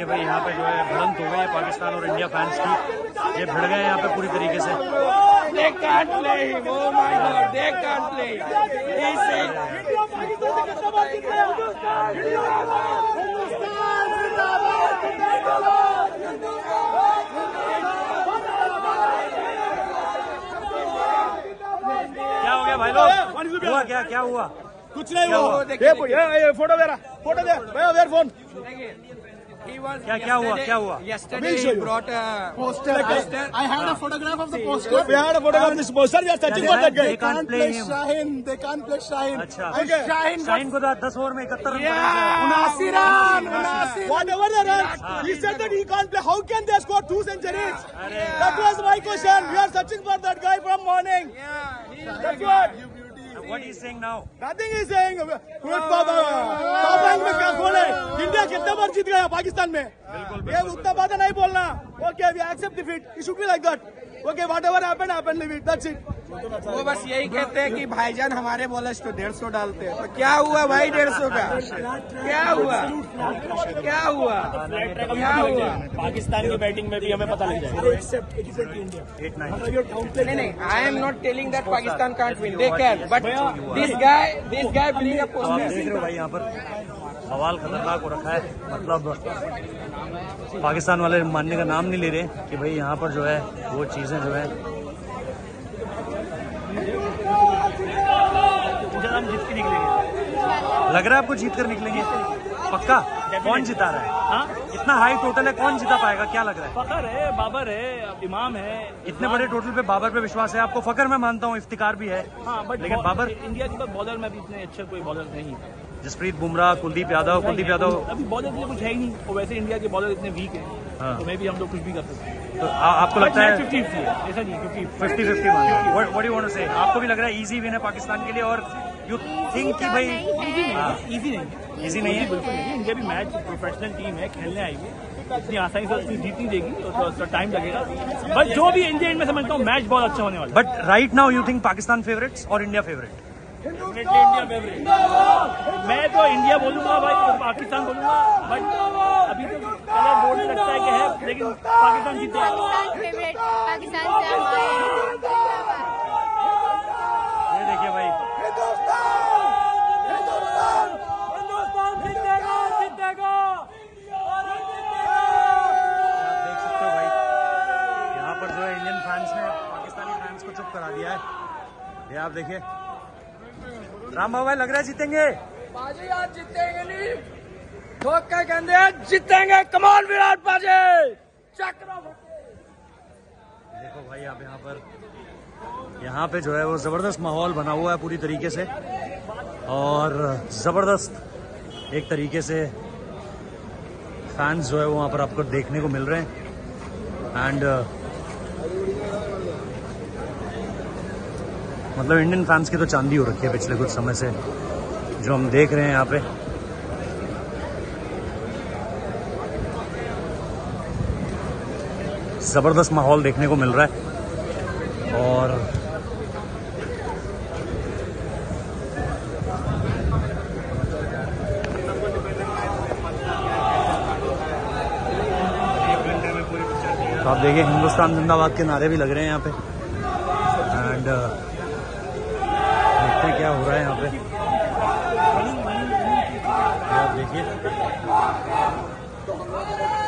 देखिए भाई यहाँ पे जो है भिड़ंत हो गई है पाकिस्तान और इंडिया फैंस की। ये भिड़ गए यहाँ पे पूरी तरीके से। They can't play him. Oh my God, they can't play him. क्या हो गया भाई लोग? हुआ क्या? क्या हुआ? कुछ नहीं हुआ। फोटो दे रहा, फोटो दे भाई, फोन। क्या हुआ? क्या हुआ? Yesterday he brought a poster. I had a photograph of the poster. We had a photograph of this poster. We are searching for that guy. They can't play him. They can't play Shaheen. अच्छा, Shaheen को 10 over में 71 run. 79 run. Whatever the run, he said that he can't play. How can they score 2 centuries? That was my question. We are searching for that guy from morning. That's what. What is saying now? Nothing is saying. Top rank में क्या बोले? India कितने बार जीत गया पाकिस्तान में? ये उतना बात नहीं बोलना. Okay, we accept defeat. It should be like that. Okay, whatever happened, leave it. That's it. वो बस यही कहते हैं कि भाईजान हमारे बॉलर्स तो 150 डालते हैं। तो क्या हुआ भाई 150 का? क्या हुआ? क्या हुआ? क्या हुआ? पाकिस्तान की बैटिंग में भी हमें पता लग जाएगा। नहीं, I am not telling that Pakistan can't win. They can, but this guy bring a poster. देख रहे हो भाई यहाँ पर सवाल खतरनाक हो रखा है। मतलब पाकिस्तान वाले मानने का नाम नहीं ले रहे कि भाई यहाँ पर जो है वो चीजें जो है हम जीत के निकलेंगे। लग रहा है आपको जीत कर निकलेंगे? पक्का? कौन जिता रहा है? हाँ? इतना हाई टोटल है, कौन जिता पाएगा? क्या लग रहा है? फखर है, बाबर है, इमाम है। इतने बड़े टोटल पे बाबर पे विश्वास है आपको? फखर मैं मानता हूँ, इफ्तिकार भी है। हाँ, बट लेकिन बाबर इंडिया के बॉलर में भी इतने अच्छे कोई बॉलर नहीं है। जसप्रीत बुमराह, कुलदीप यादव अभी बॉलर के लिए कुछ है ही नहीं। और वैसे इंडिया के बॉलर इतने वीक हैं। हाँ। तो मैं भी हम लोग कुछ भी कर सकते हैं। तो आपको लगता है 50-50 है? ऐसा नहीं, 50-50 what do you want to say? आपको भी लग रहा है इजी विन है पाकिस्तान के लिए? और यू थिंक कि भाई इजी नहीं है? बिल्कुल नहीं। इंडिया भी मैच प्रोफेशनल टीम है, खेलने आई है, इतनी आसानी से उसकी जीत नहीं देगी और तो टाइम लगेगा। बट जो भी इंडिया इनमें समझता हूँ मैच बहुत अच्छा होने वाला है। But right now you think Pakistan favourites और इंडिया फेवरेट? India favourite. मैं तो इंडिया बोलूंगा भाई, पाकिस्तान बोलूंगा, बट अभी तो कलर बोर्ड लगता है कि है, लेकिन पाकिस्तान जीतेगा। ये देखिए भाई, आप देख सकते हो भाई, यहाँ पर जो है इंडियन फैंस ने पाकिस्तानी फैंस को चुप करा दिया है। ये आप देखिए, राम भाई लग रहा है जीतेंगे? बाजी आज जीतेंगे नहीं, ठोक के कहते जीतेंगे। कमाल विराट बाजी चक्र। देखो भाई आप यहाँ पे जो है वो जबरदस्त माहौल बना हुआ है पूरी तरीके से, और जबरदस्त एक तरीके से फैंस जो है वो वहाँ पर आपको देखने को मिल रहे हैं। एंड मतलब इंडियन फैंस की तो चांदी हो रखी है पिछले कुछ समय से, जो हम देख रहे हैं यहाँ पे। जबरदस्त माहौल देखने को मिल रहा है। और तो आप देखिए हिंदुस्तान जिंदाबाद के नारे भी लग रहे हैं यहाँ पे। एंड देखते हैं क्या हो रहा है यहाँ पे। आप देखिए